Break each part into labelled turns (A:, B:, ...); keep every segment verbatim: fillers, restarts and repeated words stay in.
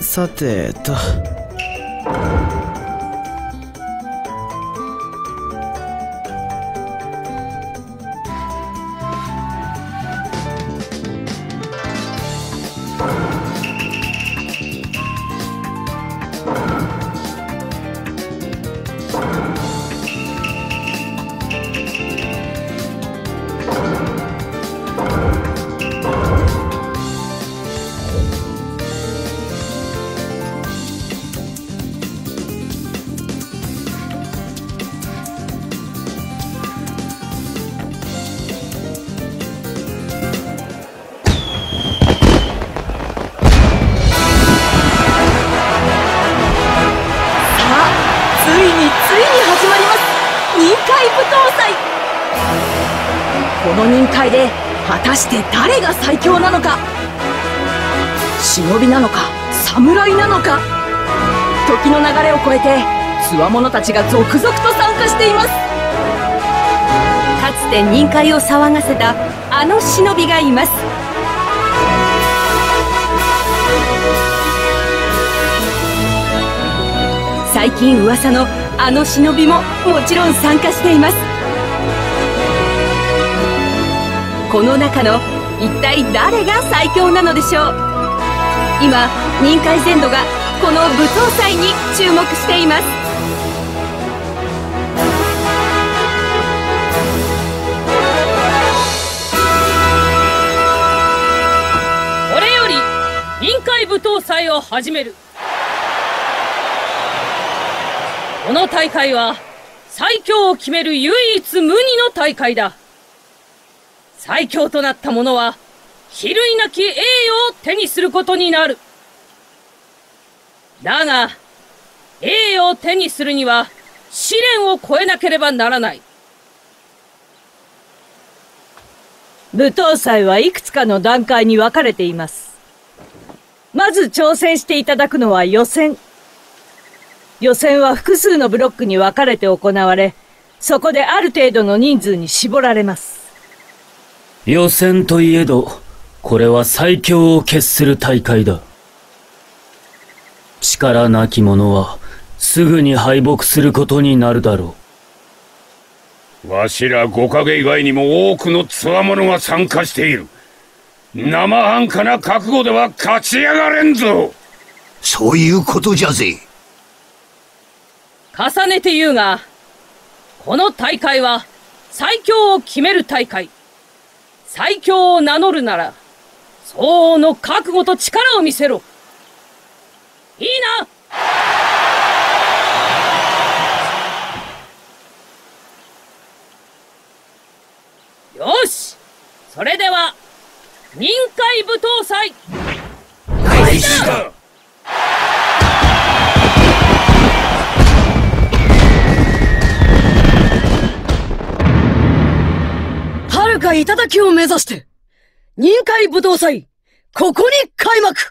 A: さてと。
B: この任界で果たして誰が最強なのか。忍びなのか侍なのか。時の流れを超えて強者たちが続々と参加しています。
C: かつて任界を騒がせたあの忍びがいます。最近噂のあの忍びももちろん参加しています。この中の一体誰が最強なのでしょう。今任界全土がこの舞踏祭に注目しています。
D: これより任界舞踏祭を始める。この大会は最強を決める唯一無二の大会だ。最強となった者は比類なき栄誉を手にすることになる。だが栄誉を手にするには試練を越えなければならない。
E: 舞踏祭はいくつかの段階に分かれています。まず挑戦していただくのは予選。予選は複数のブロックに分かれて行われ、そこである程度の人数に絞られます。
F: 予選といえど、これは最強を決する大会だ。力なき者はすぐに敗北することになるだろ
G: う。わしら五影以外にも多くの強者が参加している。生半可な覚悟では勝ち上がれんぞ。
H: そういうことじゃぜ。
D: 重ねて言うが、この大会は最強を決める大会。最強を名乗るなら相応の覚悟と力を見せろ。いいな。よし、それでは任界舞踏祭開始だ。
B: 遥か頂を目指して任界舞踏祭、ここに開幕。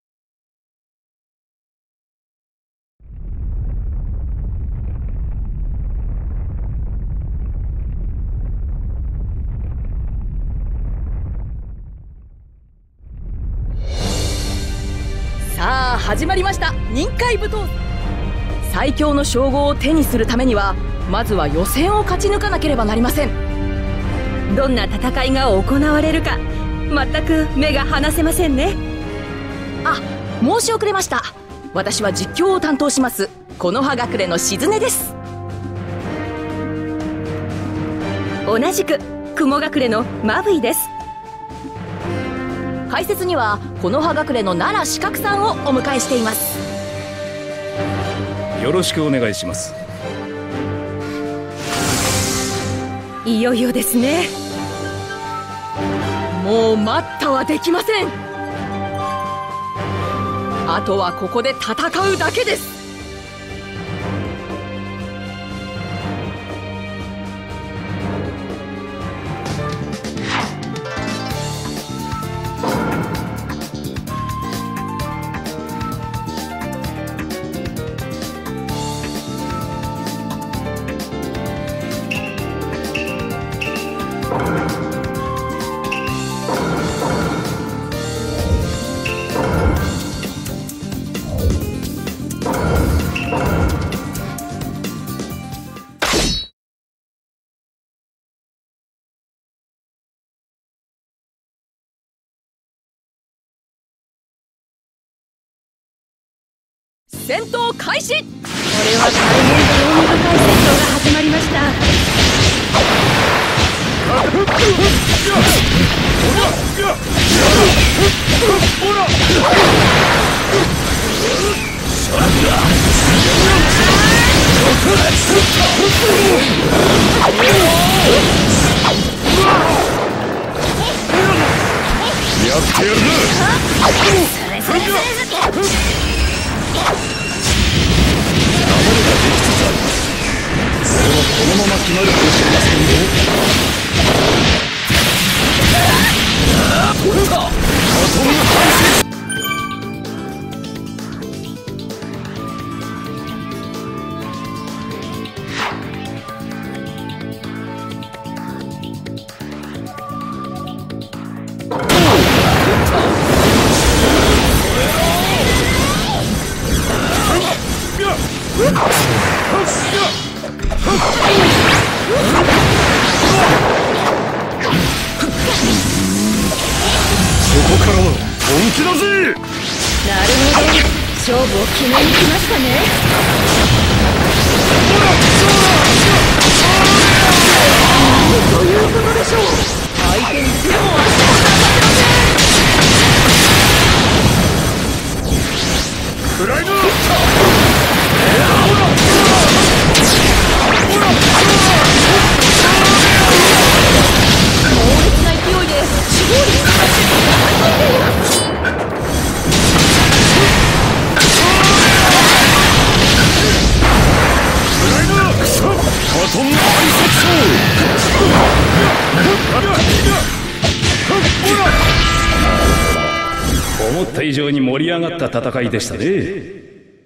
B: さあ始まりました。任界舞踏最強の称号を手にするためには、まずは予選を勝ち抜かなければなりません。
C: どんな戦いが行われるか全く目が離せませんね。
B: あ、申し遅れました。私は実況を担当します木の葉隠れのしずねです。
C: 同じく雲隠れのマブイです。
B: 解説には木の葉隠れの奈良四角さんをお迎えしています。
I: よろしくお願いします。
C: いよいよですね。
B: もう待ったはできません。あとはここで戦うだけです。 戦闘開始。
C: これは大変興味深い戦闘が始まりました。
G: やってやるな。このまま決まるかもしれません
C: 勝負を決めに来ましたね。ということでしょう。相手に手も足も出させません。
G: フライド
C: 猛烈な勢いで死亡率が上がっています。
G: 思った以上に盛り上がった戦いでしたね。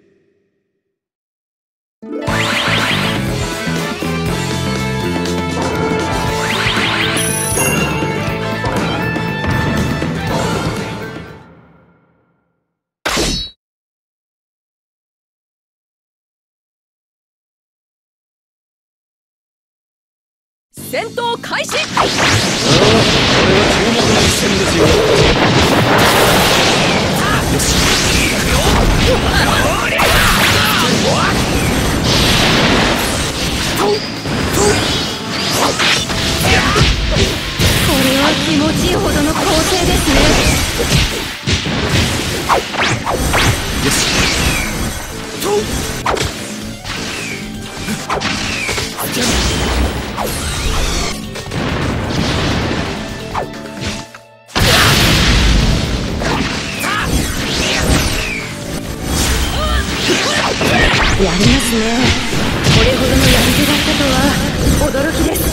B: 戦闘開始。
G: これは注目の一戦ですよ。
C: これは気持ちいいほどの構成ですね。やりますね。これほどのやり手だったとは驚きです。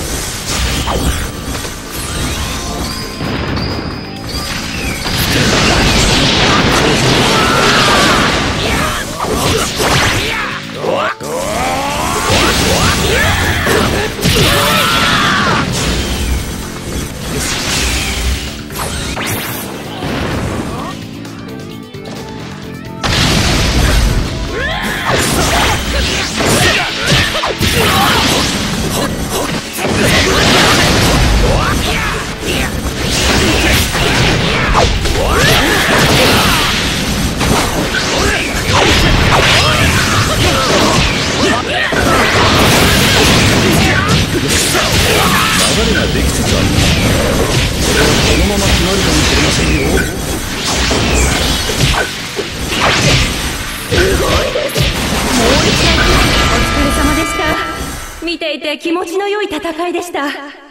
C: 見ていて気持ちの良い戦いでした。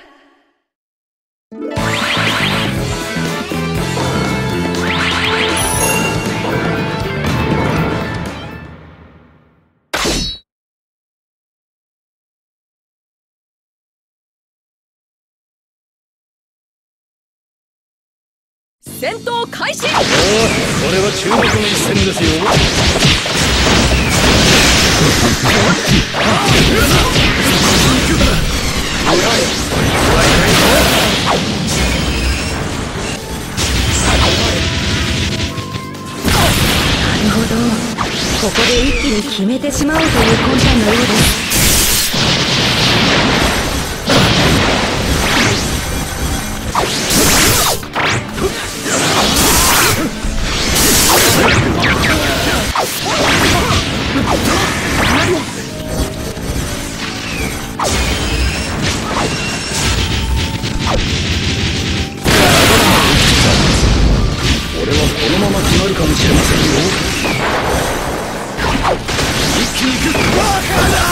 B: 戦闘開始。おお、
G: これは注目の一戦ですよ。
C: なるほど、ここで一気に決めてしまおうという魂胆のようです。
F: かもしれませんよ。一気に行く。バカだ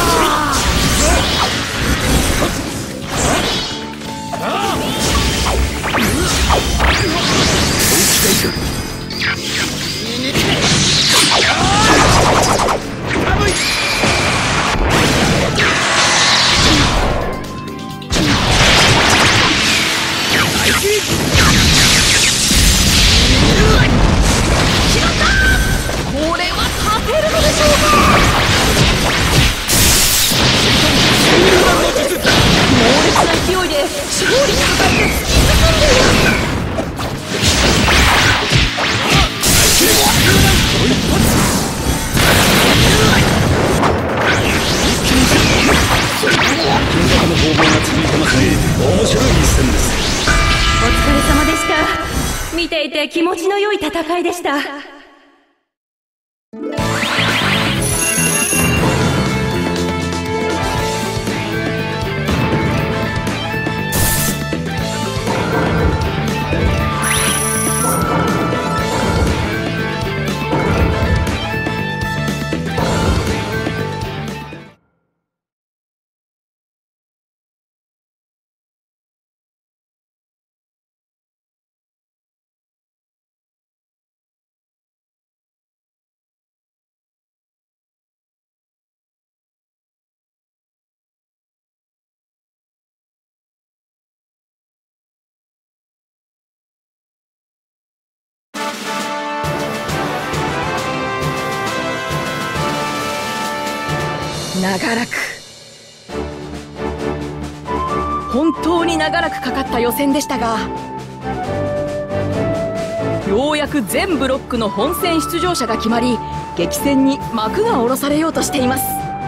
C: 見ていて気持ちの良い戦いでした。
B: 長らく本当に長らくかかった予選でしたが、ようやく全ブロックの本戦出場者が決まり、激戦に幕が下ろされようとしています。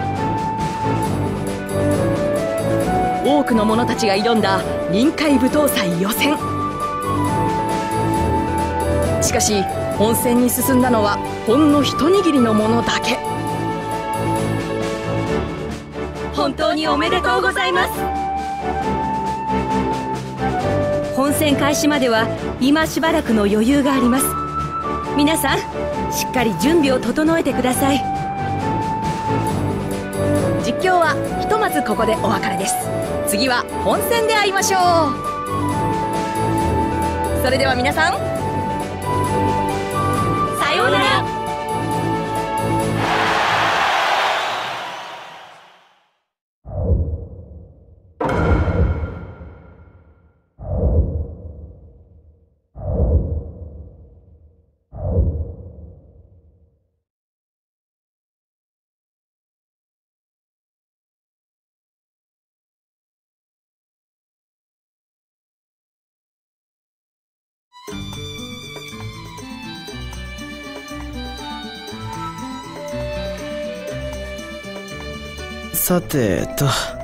B: 多くの者たちが挑んだ臨海舞踏祭予選。しかし本戦に進んだのはほんの一握りの者だけ。
C: 本当におめでとうございます。本戦開始までは今しばらくの余裕があります。皆さんしっかり準備を整えてください。
B: 実況はひとまずここでお別れです。次は本戦で会いましょう。それでは皆さん、
C: さようなら。
A: さてと。